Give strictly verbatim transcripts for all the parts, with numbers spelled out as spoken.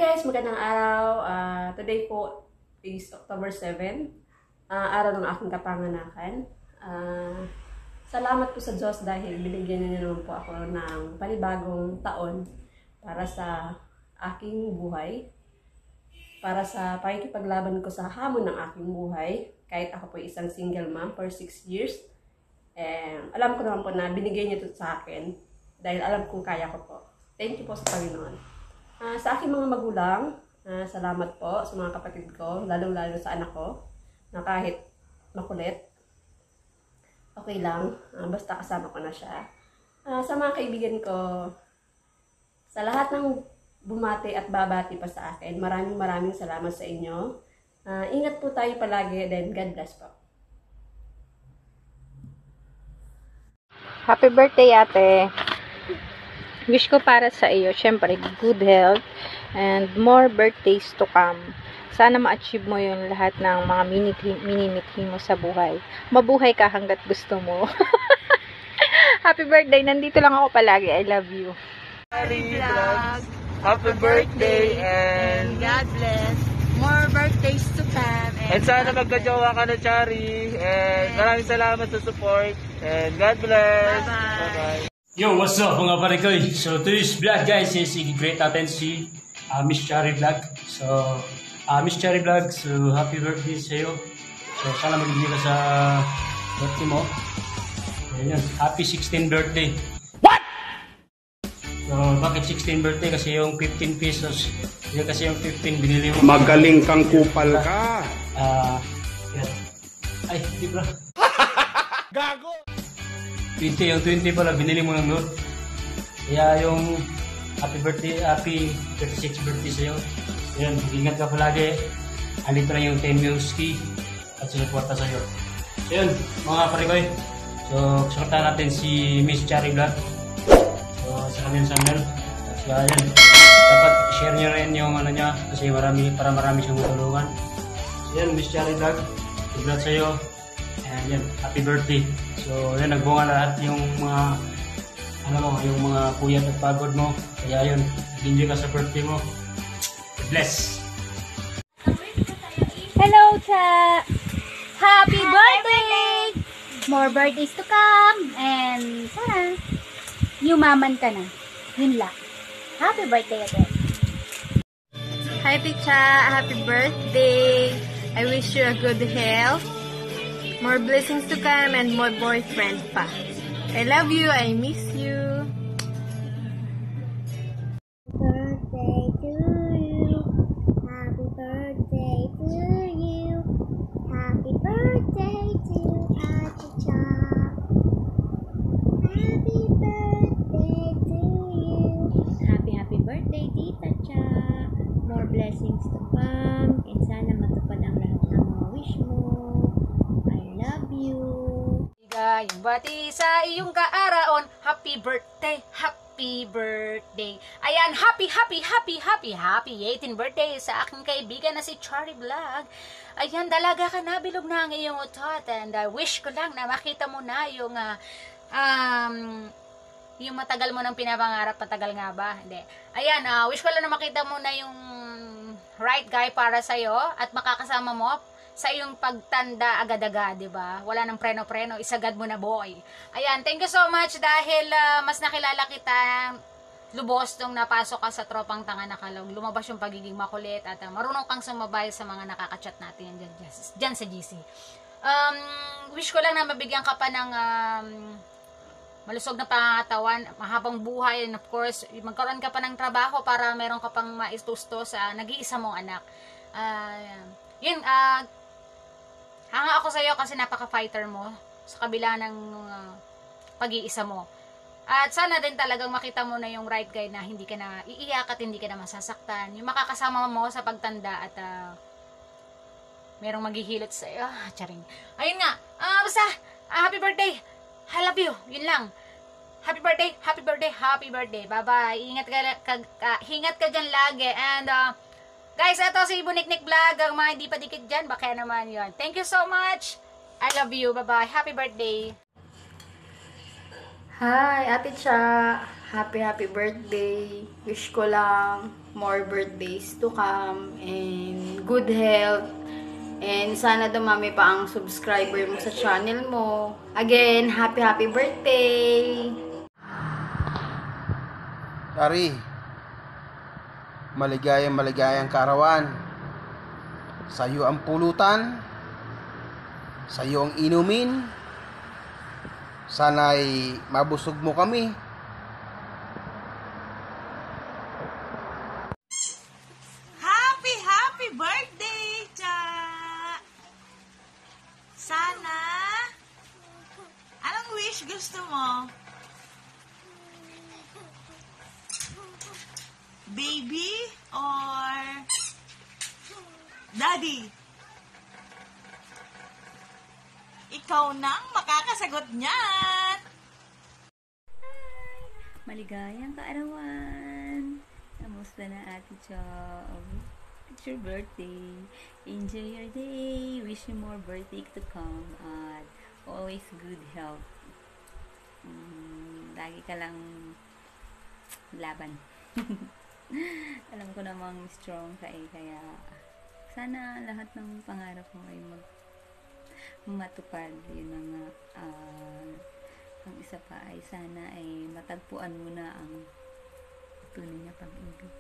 guys, magandang araw. Uh, today po is October seventh, uh, araw ng aking kapanganakan. Uh, salamat po sa Diyos dahil binigyan niyo naman po ako ng panibagong taon para sa aking buhay. Para sa pakikipaglaban ko sa hamon ng aking buhay. Kahit ako po isang single mom for six years. And alam ko naman po na binigay niyo ito sa akin dahil alam kong kaya ko po. Thank you po sa Panginoon. Uh, sa aking mga magulang, uh, salamat po sa mga kapatid ko, lalo-lalo sa anak ko, na kahit makulit, okay lang, uh, basta kasama ko na siya. Uh, sa mga kaibigan ko, sa lahat ng bumati at babati pa sa akin, maraming maraming salamat sa inyo. Uh, ingat po tayo palagi, then God bless po. Happy birthday, ate! Wish ko para sa iyo, syempre, good health and more birthdays to come. Sana ma-achieve mo yung lahat ng mga minimithi mo sa buhay. Mabuhay ka hanggat gusto mo. Happy birthday! Nandito lang ako palagi. I love you. Happy vlog. Happy birthday and God bless. More birthdays to come. And, and sana magka-jowa ka na, Chari. And maraming salamat sa support. And God bless. Bye-bye. Yo, what's up mga parikoy? So today's vlog guys is i-great natin si uh, Miss Cherry Vlog. So uh, Miss Cherry Vlog, so happy birthday sa iyo. So sana magiging ka sa birthday mo. Ayan, happy sixteenth birthday. What? So bakit sixteenth birthday? Kasi yung fifteen pesos. Yun kasi yung fifteen binili mo. Magaling kang kupal ka. Ah, uh, yan. Ay, di ba? Gago! twenty, yung twenty pala, binili mo ng note. Kaya yung happy birthday, happy thirty-sixth birthday sa'yo. Yan, ingat ka palagi. Andito na yung ten Music at sinuporta sa'yo. So yun, mga parikoy. So, suportahan natin si Miss Cherry Vlog. So, sa kanyang channel. So, yan. Dapat share nyo rin yung ano niya kasi marami, para marami siyang matulungan. So, yan, Miss Cherry Vlog. Congrats sa'yo. And yan, happy birthday. So, yan, nagbunga lahat yung mga, ano mo, yung mga puyat at pagod mo. Kaya yun, enjoy ka sa birthday mo. Bless! Hello, Cha! Happy birthday! More birthdays to come! And sana, yumaman ka na. Yun lang. Happy birthday again! Hi, Ticha! Happy birthday! I wish you a good health. More blessings to come and more boyfriend pa. I love you. I miss you. Birthday to you. Happy birthday to you. Happy birthday to Ate Cha. Happy birthday to you. Happy, happy birthday, Tita Cha. More blessings to come. And sana matupad ang lahat ng mga wish mo. Love you. Ligayang bati sa iyong kaaraon. Happy birthday, happy birthday. Ayan, happy, happy, happy, happy, happy eighteenth birthday sa aking kaibigan na si Cherry Vlog. Ayan, dalaga ka na, bilog na ang iyong utot. And I uh, wish ko lang na makita mo na yung, uh, um, yung matagal mo ng pinapangarap. Matagal nga ba? Hindi. Ayan, uh, wish ko lang na makita mo na yung right guy para sa'yo at makakasama mo sa iyong pagtanda agad-agad, di ba? Wala nang preno-preno, isagad mo na, boy. Ayan, thank you so much dahil uh, mas nakilala kita lubos nung napasok ka sa tropang tanga na kalog. Lumabas yung pagiging makulit at uh, marunong kang sumabay sa mga nakaka-chat natin dyan, dyan, dyan sa G C. Um, wish ko lang na mabigyan ka pa ng um, malusog na pangatawan, mahabang buhay, and of course, magkaroon ka pa ng trabaho para meron ka pang maistusto sa nag-iisa mong anak. Uh, yun, ah, uh, hanga ako sa'yo kasi napaka-fighter mo sa kabila ng uh, pag-iisa mo. At sana din talagang makita mo na yung right guy na hindi ka na iiyak at hindi ka na masasaktan. Yung makakasama mo sa pagtanda at uh, merong maghihilot sa'yo. Ah, charing. Ayun nga. Uh, basta, uh, happy birthday. I love you. Yun lang. Happy birthday, happy birthday, happy birthday. Bye-bye. Ingat ka, ka, ka, ingat ka dyan lagi. And, uh, guys, ito si Buniknik Vlog. Ang mga hindi pa dikit dyan, baka naman yun. Thank you so much. I love you. Bye-bye. Happy birthday. Hi, Ate Cha. happy happy birthday. Wish ko lang more birthdays to come and good health. And sana dumami pa ang subscriber mo sa channel mo. Again, happy happy birthday! Chari, maligayang maligayang kaarawan. Sa'yo ang pulutan, sa'yo ang inumin. Sana'y mabusog mo kami. Happy, happy birthday, Cha! Sana, anong wish gusto mo? Baby or daddy? Ikaw nang makakasagot niyan. Maligayang kaarawan. Kamusta na Ate Chong? It's your birthday. Enjoy your day. Wish you more birthday to come. At always good health. Mm, lagi ka lang laban. Alam ko namang strong ka eh. Kaya sana lahat ng pangarap mo ay mag matupad. Yun ang uh, ang isa pa ay sana ay matagpuan mo na ang tunay na pag-ibig.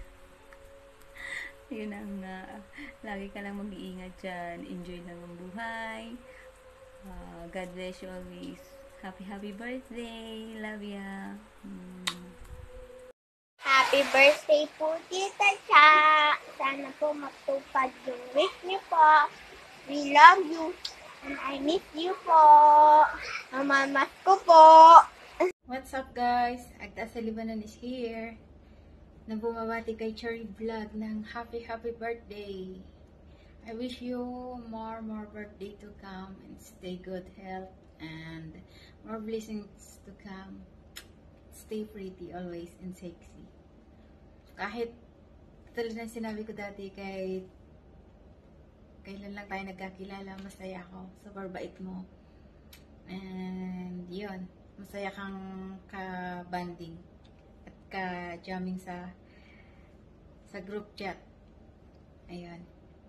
Yun ang uh, lagi ka lang mag-iingat dyan. Enjoy lang ang buhay. Uh, God bless you always. Happy happy birthday. Love ya. Mm. Happy birthday po, Tita Cha. Sana po matupad yung wish niyo po. We love you. And I miss you po. Mamamas ko po. What's up guys? Agda Salibanan is here. Na bumabati kay Cherry Vlog ng happy happy birthday. I wish you more more birthday to come and stay good health and more blessings to come. Stay pretty always and sexy. Kahit tulad ng sinabi ko dati kay kailan lang tayo nagkakilala, masaya ako sa barbait mo. And yun, masaya kang ka-banding at ka-jamming sa sa group chat. Ayun.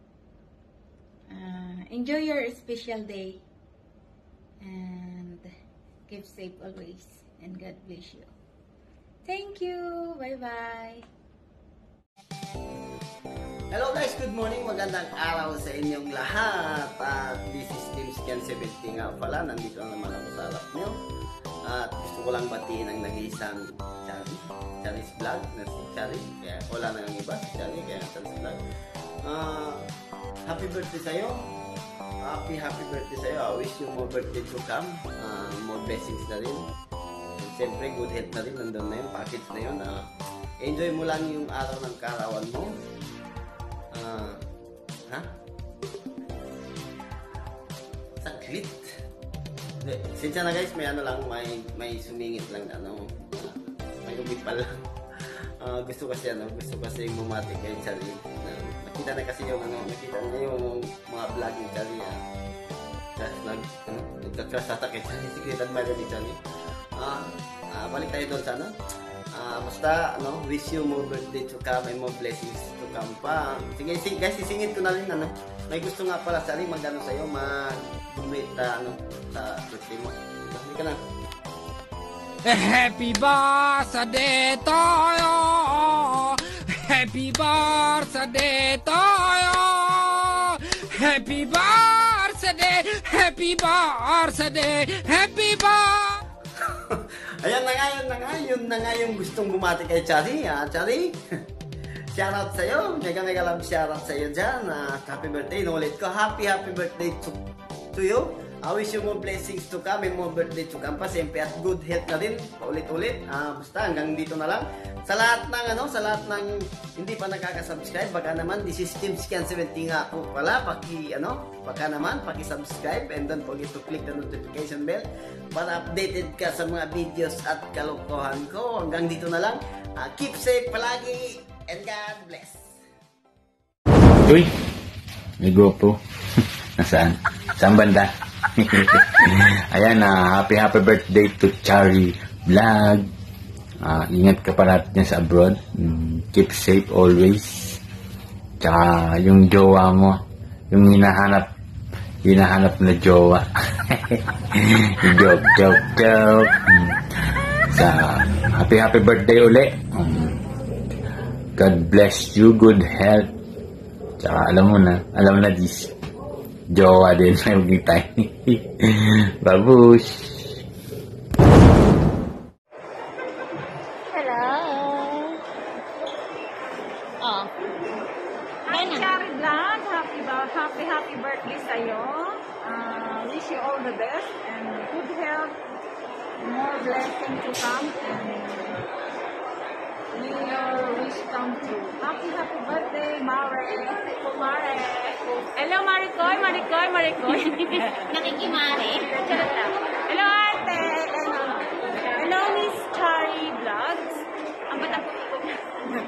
Uh, enjoy your special day and keep safe always and God bless you. Thank you. Bye-bye. Hello guys, good morning. Magandang araw sa inyong lahat. At this is Team Scan seventy nga pala. Nandito na naman ako sa harap nyo. At gusto ko lang batiin ang nag-iisang Chari. Chari's Vlog na si Chari. Kaya wala na ang iba si Chari. Kaya Chari's Vlog. Uh, happy birthday sa'yo. Happy happy birthday sa'yo. I wish you more birthday to come. Uh, more blessings na rin. And siyempre good health na rin. Nandun na yung package na yun. Uh, enjoy mo lang yung araw ng kaarawan mo. Uh, ha? Saglit. Sinsya na guys, may ano lang, may, may sumingit lang ano, uh, may umipal lang. Uh, gusto kasi ano, gusto kasi bumati kay Charlie. Uh, nakita na kasi yung ano, nakita na yung mga vlog ni Charlie. Uh, kasi nag, ano, nagka-crush ata kay Charlie, secret admirer ni Charlie. Uh, uh, balik tayo doon sa ano. Uh, basta, ano, wish you more birthday to come and more blessings to come pa. Sige, sige guys, sisingit ko na rin, ano. May gusto nga pala sa rin, mag-ano sa'yo, mag-donate na, ano, sa birthday mo. Hindi ka na. Happy birthday to you. Happy birthday to you. Happy birthday, happy birthday, happy birthday. Ayan na nga, yun na nga, yun na nga yung gustong bumati kay Chari, ha, Chari? Shoutout sa'yo, mega mega love shoutout sa'yo dyan, uh, happy birthday, inulit ko, happy happy birthday to, to you. I wish you more blessings to come and more birthday to come pa, siyempre at good health na rin, paulit-ulit, uh, basta hanggang dito na lang. Sa lahat ng ano, sa lahat ng hindi pa nakaka-subscribe, baka naman, this is Team Scan seventy nga po pala, paki, ano, baka naman, paki-subscribe and don't forget to click the notification bell para updated ka sa mga videos at kalokohan ko. Hanggang dito na lang, uh, keep safe palagi and God bless. Uy, may GoPro. Nasaan? Saan banda? Ayan na, uh, happy happy birthday to Cherry Vlog. Uh, ingat ka palagi dyan sa abroad. Mm, keep safe always. Tsaka yung jowa mo, yung hinahanap, hinahanap na jowa. joke, joke, joke. Mm. Sa happy, happy birthday uli. Um, God bless you, good health. Tsaka alam mo na, alam na this. Jowa din, may tayo. Babush! Happy, happy birthday sa'yo. Uh, wish you all the best and good health, more blessings to come, and may your wish come true. Happy, happy birthday, Mare. Mare. Hello, Maricoy, Maricoy, Maricoy. Nakikimare. Hello, ate. Hello, Miss Chari Vlogs. Ang batang kumikot na.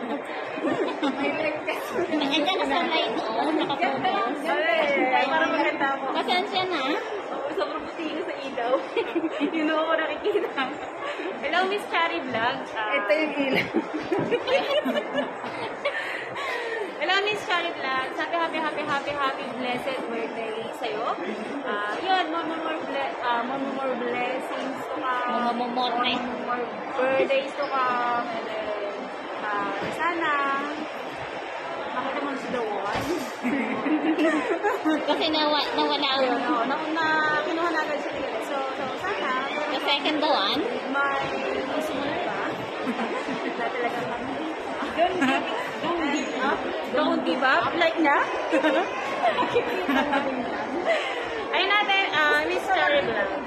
Nandiyan ka sa light, oh. Nakapotos. Ay, parang maganda ako. Pasensya na. Oo, sobrang puti ko sa ilaw. Yun ako nakikita. Hello, Miss Chari Vlogs. Ito yung ilaw. Hello, Miss Chari Vlogs. Happy, happy, happy, happy, happy, blessed birthday sa'yo. Uh, yun, more, more, more, ble- uh, more, more, more blessings to come. More, more, more, more, more birthdays to come. And then, uh, sana, makita mo si The One. Kasi nawa, nawala ako. No, na, na, kinuha na agad siya nila. So, so, sana. The second The One? May sumunod pa. Na talaga kami. Don't give Don't give up. Don't give up. Like na? Ayun natin, uh, Miss Chari Vlogs.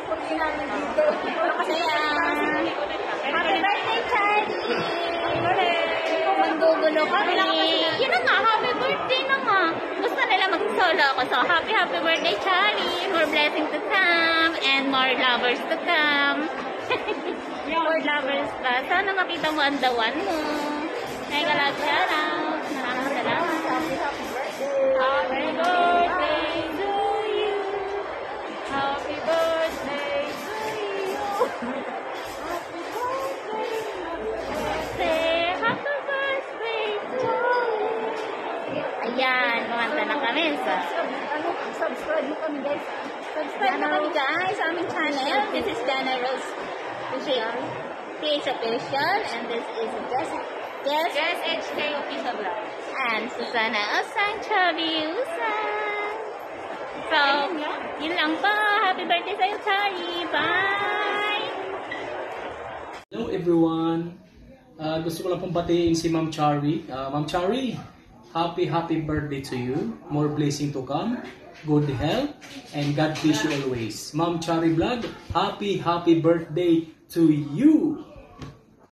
Happy birthday, Charlie! Magdugulo kami. Yun na nga, happy birthday na nga. Gusto nila mag-solo ako. So, happy, happy birthday, Charlie. More blessings to come and more lovers to come. More lovers pa. Sana makita mo ang dawan mo. Mega love shout out. Maraming salamat. Happy, happy birthday. Happy birthday to you. Happy birthday to you. Happy birthday. Say happy birthday to you. Ayan, kumanta na kami sa subscribe mo kami guys. Subscribe na kami guys sa aming channel. This is Jana Rose Page Official and this is Jessica. Yes, Yes, H K Official Vlog. and Susana Osang Chabiusan. So, yun lang po. Happy birthday sa'yo, Charlie. Bye! Hello everyone. Uh, gusto ko lang pong batiin si Ma'am Chari. Uh, Ma'am Chari, happy, happy birthday to you. More blessing to come. Good health. And God bless you always. Ma'am Chari Vlog, happy, happy birthday to you.